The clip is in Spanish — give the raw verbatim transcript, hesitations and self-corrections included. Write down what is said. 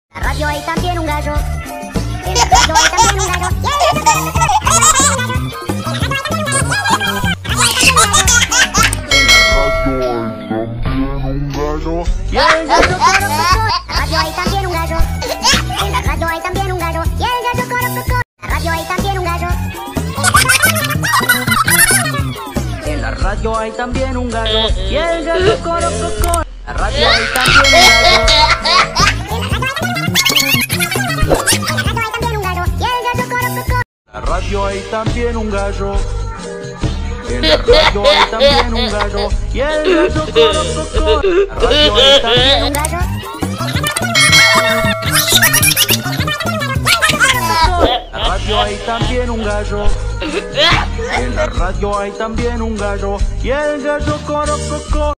La radio hay también un gallo. En la radio hay también un gallo. Y el gallo corococó. La radio hay también un gallo. En la radio hay también un gallo. Y el gallo corococó. La radio hay también un gallo. En la radio hay también un gallo. Y el gallo corococó. La radio hay también un gallo. La radio hay también un gallo. En la radio hay también un gallo. Y el gallo corococó. La radio hay también un gallo. La radio hay también un gallo. En la radio hay también un gallo. Y el gallo corococó.